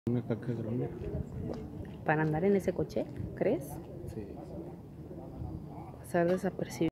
Una caca grande. Para andar en ese coche, ¿crees? Sí. Pasar desapercibido.